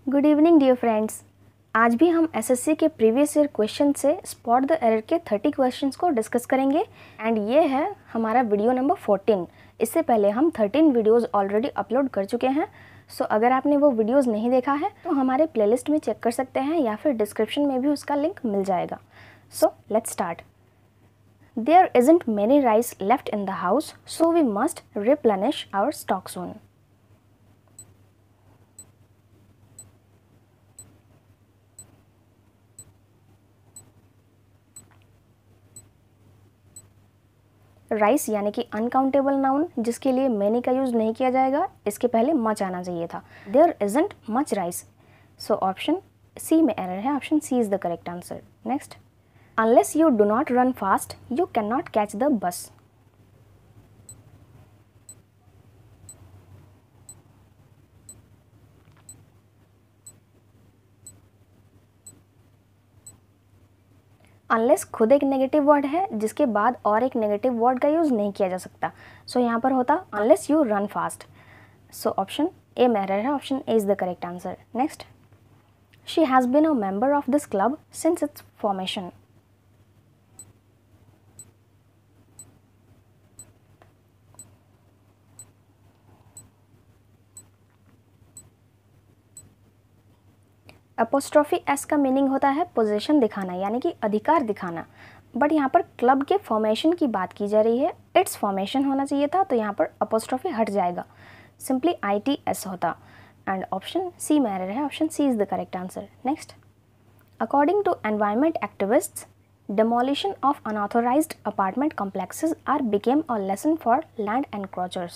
Good evening dear friends. आज भी हम एसएससी के प्रीवियस ईयर क्वेश्चन से स्पॉट द एरर के 30 क्वेश्चंस को डिस्कस करेंगे एंड ये है हमारा वीडियो नंबर 14। इससे पहले हम 13 वीडियोस ऑलरेडी अपलोड कर चुके हैं। सो अगर आपने वो वीडियोस नहीं देखा है तो हमारे प्लेलिस्ट में चेक कर सकते हैं या फिर डिस्क्रिप्शन में भी उसका लिंक मिल जाएगा। So let's start. There isn't many rice left in the house, so we must replenish our stock soon. Rice यानी कि अनकाउंटेबल नाउन जिसके लिए मैनी का यूज नहीं किया जाएगा, इसके पहले मच आना चाहिए था। There isn't much rice, so option C में एरर है। Option C is the correct answer. Next, unless you do not run fast you can not catch the bus. Unless खुद एक नेगेटिव वर्ड है जिसके बाद और एक नेगेटिव वर्ड का यूज नहीं किया जा सकता। सो यहाँ पर होता unless you run fast. So option A में एरर है। Option A is the correct answer. Next, she has been a member of this club since its formation. Apostrophe S का मीनिंग होता है पोजीशन दिखाना यानी कि अधिकार दिखाना, बट यहाँ पर क्लब के फॉर्मेशन की बात की जा रही है। इट्स फॉर्मेशन होना चाहिए था, तो यहाँ पर अपोस्ट्रोफी हट जाएगा, सिंपली ITS होता। एंड ऑप्शन सी में एरर है। Option C is the correct answer. Next, according to environment activists demolition of unauthorized apartment complexes are became a lesson for land encroachers.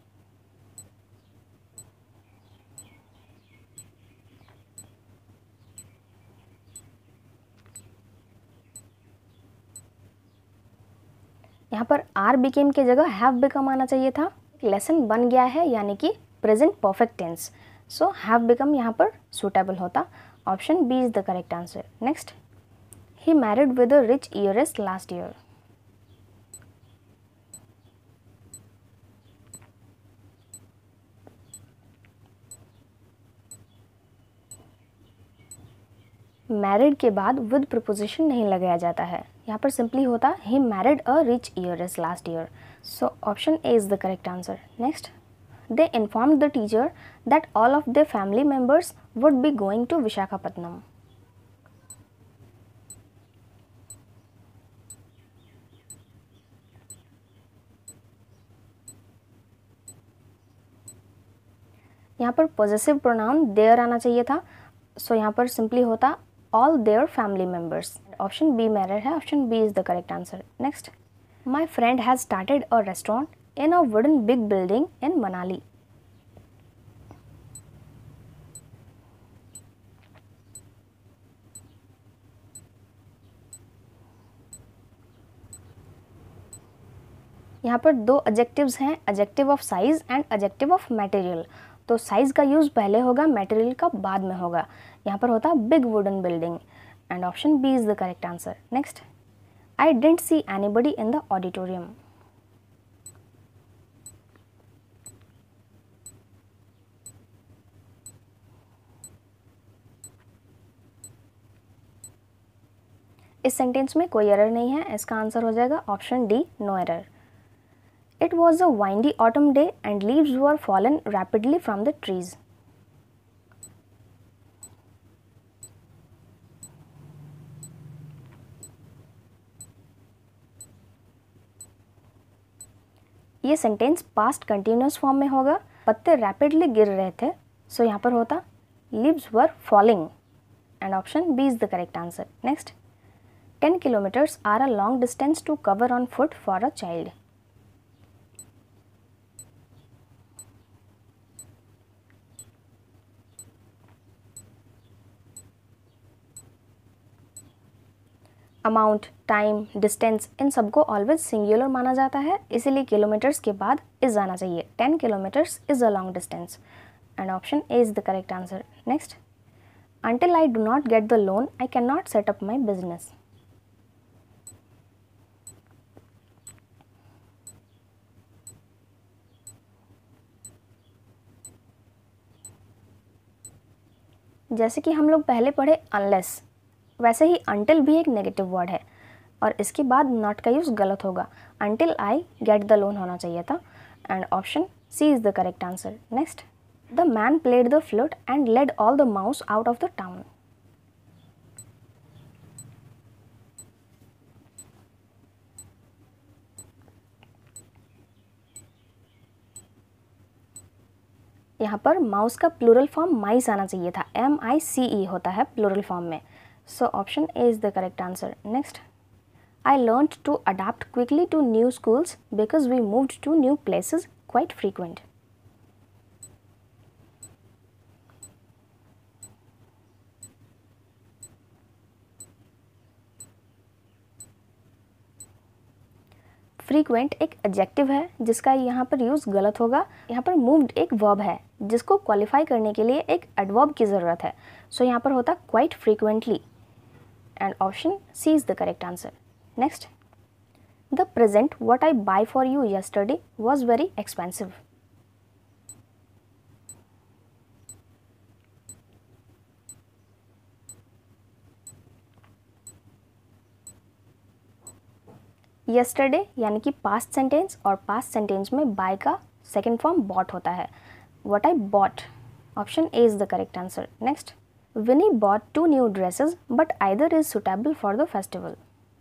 यहाँ पर आर बिकेम की जगह have become आना चाहिए था। Lesson बन गया है यानी कि present perfect tense, so have become यहाँ पर सुटेबल होता। Option B is the correct answer. Next, he married with a rich heiress last year. Married के बाद विद प्रपोजिशन नहीं लगाया जाता है, यहाँ पर सिंपली होता he married a rich heiress last year. So option A is the correct answer. Next, they informed the teacher that all of their family members would be going to Visakhapatnam. यहाँ पर possessive pronoun there आना चाहिए था, so यहाँ पर simply होता all their family members. Option B में error है। Option B is the correct answer. Next, my friend has started a restaurant in a wooden big building in Manali. यहाँ पर दो एडजेक्टिव्स हैं, adjective of size and adjective of material. तो size का use पहले होगा, मटेरियल का बाद में होगा। यहाँ पर होता big wooden building and option B is the correct answer. Next, I didn't see anybody in the auditorium. इस सेंटेंस में कोई एरर नहीं है, इसका आंसर हो जाएगा option D, no error. It was a windy autumn day and leaves were fallen rapidly from the trees. ये sentence past continuous form में होगा, पत्ते रैपिडली गिर रहे थे, सो यहाँ पर होता leaves were falling and option B is the correct answer. Next, 10 kilometers are a long distance to cover on foot for a child. Amount, time, distance इन सबको ऑलवेज सिंगुलर माना जाता है, इसीलिए किलोमीटर्स के बाद इज आना चाहिए। 10 kilometres is a long distance and option A is the correct answer. Next, until I do not get the loan I cannot set up my business. जैसे कि हम लोग पहले पढ़े अनलेस, वैसे ही until भी एक नेगेटिव वर्ड है और इसके बाद नॉट का यूज़ गलत होगा, until I get the loan होना चाहिए था and option C is the correct answer. Next, the man played the flute and led all the mouse out of the town. यहाँ पर माउस का प्लूरल फॉर्म माइस आना चाहिए था, MICE होता है प्लूरल फॉर्म में, so option A is the correct answer. Next, I learned to adapt quickly to new schools because we moved to new places quite frequent. Frequent एक adjective है जिसका यहाँ पर यूज़ गलत होगा। यहाँ पर मूव्ड एक वर्ब है जिसको क्वालिफाई करने के लिए एक एडवर्ब की ज़रूरत है, सो यहाँ पर होता quite frequently and option C is the correct answer. Next, the present what I buy for you yesterday was very expensive. yesterday यानी कि पास्ट सेंटेंस और पास्ट सेंटेंस में बाय का सेकेंड फॉर्म बॉट होता है, what I bought, option A is the correct answer. Next, Winnie bought 2 new dresses but either is suitable for the festival.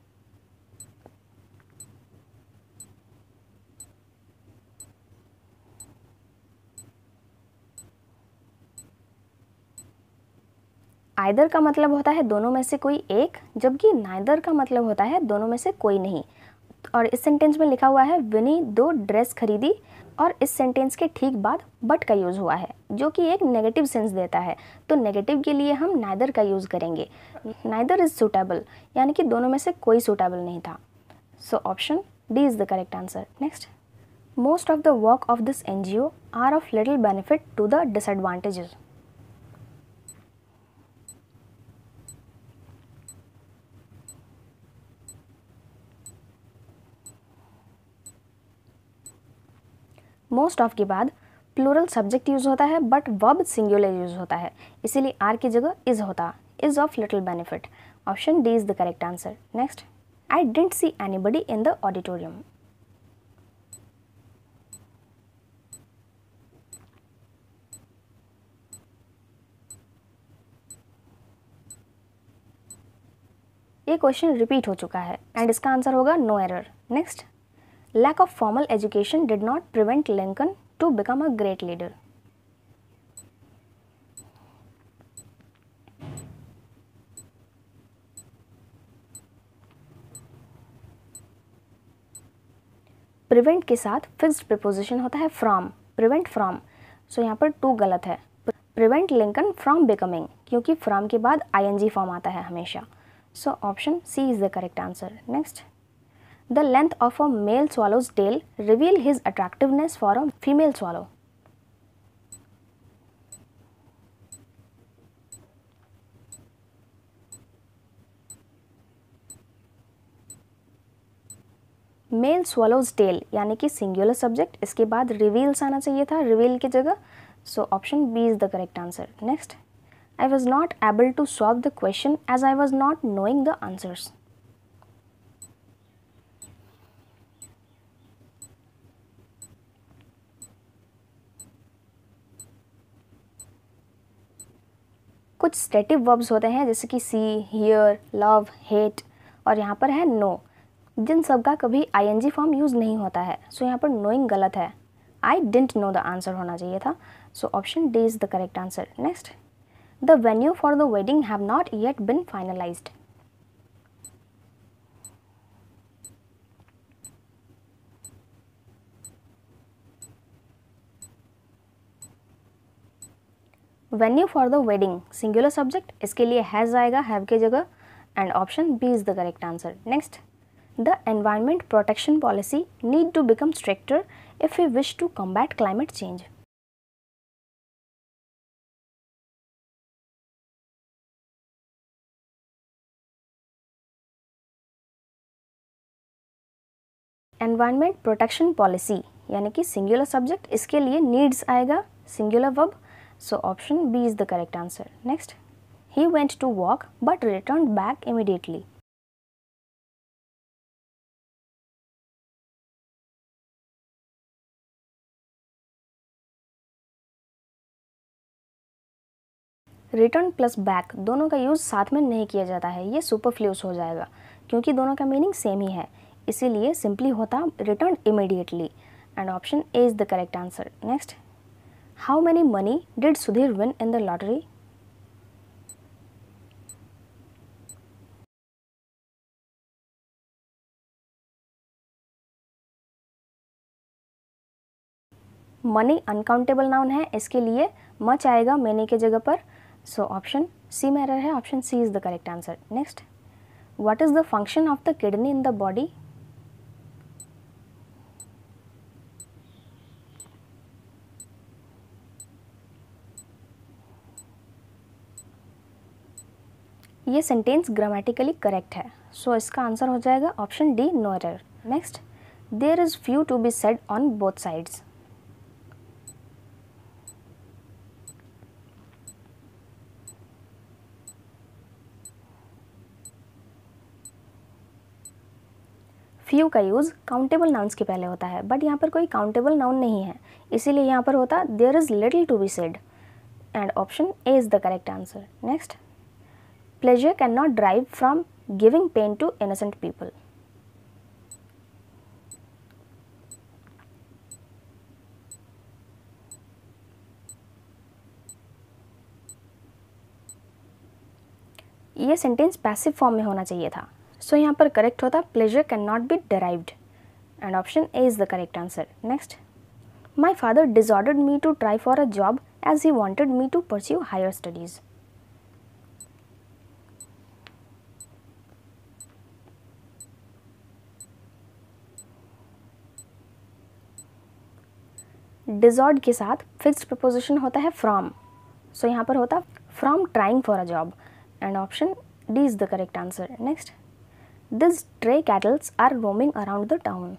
Either का मतलब होता है दोनों में से कोई एक, जबकि नाइदर का मतलब होता है दोनों में से कोई नहीं। और इस सेंटेंस में लिखा हुआ है विनी 2 ड्रेस खरीदी और इस सेंटेंस के ठीक बाद बट का यूज़ हुआ है जो कि एक नेगेटिव सेंस देता है, तो नेगेटिव के लिए हम नाइदर का यूज़ करेंगे। नाइदर इज़ सूटेबल यानी कि दोनों में से कोई सूटेबल नहीं था, so option D is the correct answer. Next, most of the work of this NGO are of little benefit to the disadvantages. Most of के बाद प्लूरल सब्जेक्ट यूज़ होता है बट वर्ब सिंगुलर यूज़ होता है, इसीलिए are की जगह is होता, is of little benefit, option D is the correct answer. Next, I didn't see anybody in the auditorium. ये क्वेश्चन रिपीट हो चुका है एंड इसका आंसर होगा no error. Next, lack of formal education did not prevent Lincoln to become a great leader. Prevent के साथ fixed preposition होता है फ्रॉम, प्रिवेंट फ्रॉम, सो यहाँ पर टू गलत है। प्रिवेंट लिंकन फ्रॉम बिकमिंग, क्योंकि फ्रॉम के बाद ING फॉर्म आता है हमेशा, so option C is the correct answer. Next, the length of a male swallow's tail reveal his attractiveness for a female swallow. Male swallow's tail यानी कि singular subject, इसके बाद रिवील्स आना चाहिए था रिवील की जगह, so option B is the correct answer. Next, I was not able to solve the question as I was not knowing the answers. कुछ स्टेटिव वर्ब्स होते हैं जैसे कि सी, हियर, लव, हेट, और यहाँ पर है नो, जिन सब का कभी ING फॉर्म यूज़ नहीं होता है, सो यहाँ पर नोइंग गलत है, I didn't know the answer होना चाहिए था, so option D is the correct answer. Next, the venue for the wedding have not yet been finalised. Venue for the wedding singular subject, इसके लिए हैज़ आएगा have के जगह and option B is the correct answer. Next, the environment protection policy need to become stricter if we wish to combat climate change. Environment protection policy यानी कि singular subject, इसके लिए needs आएगा singular verb, So option B is the correct answer. Next, he went to walk but returned back immediately. Return plus back दोनों का use साथ में नहीं किया जाता है, ये सुपरफ्लूस हो जाएगा क्योंकि दोनों का मीनिंग सेम ही है, इसीलिए सिंपली होता return immediately and option A is the correct answer. Next, how many money did Sudhir win in the lottery? Money uncountable noun है, इसके लिए मच आएगा मैनी के जगह पर. सो ऑप्शन सी में एरर है, option C is the correct answer. Next, what is the function of the kidney in the body? ये सेंटेंस ग्रामेटिकली करेक्ट है, सो इसका आंसर हो जाएगा option D, no error. Next, there is few to be said on both sides. Few का use countable nouns के पहले होता है, बट यहाँ पर कोई काउंटेबल नाउन नहीं है, इसीलिए यहाँ पर होता there is little to be said and option A is the correct answer. Next, pleasure can not drive from giving pain to innocent people. ये सेंटेंस पैसिव फॉर्म में होना चाहिए था, सो यहाँ पर करेक्ट होता pleasure can not be derived and option A is the correct answer. Next, my father dissuaded me to try for a job as he wanted me to pursue higher studies. Dissuade के साथ fixed preposition होता है from, सो यहाँ पर होता from trying for a job and option D is the correct answer. Next, these stray cattle are roaming around the town.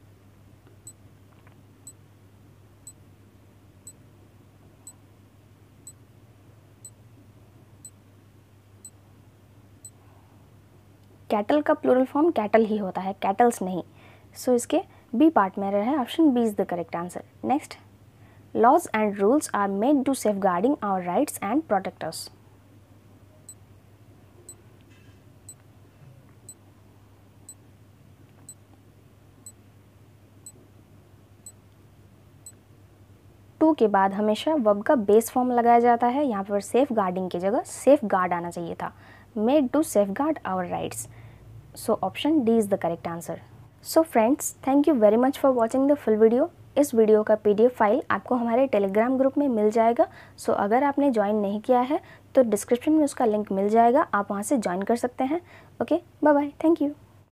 Cattle का plural form cattle ही होता है, कैटल्स नहीं, सो इसके बी पार्ट में है, option B is the correct answer. Next, laws and rules are made to safeguarding our rights and protect us. To के बाद हमेशा वर्ब का बेस फॉर्म लगाया जाता है, यहाँ पर सेफ गार्डिंग की जगह सेफ गार्ड आना चाहिए था, made to safeguard our rights. So option D is the correct answer. So friends, thank you very much for watching the full video. इस वीडियो का PDF फाइल आपको हमारे Telegram group में मिल जाएगा, सो अगर आपने ज्वाइन नहीं किया है तो डिस्क्रिप्शन में उसका लिंक मिल जाएगा, आप वहाँ से ज्वाइन कर सकते हैं. Okay, bye bye, thank you.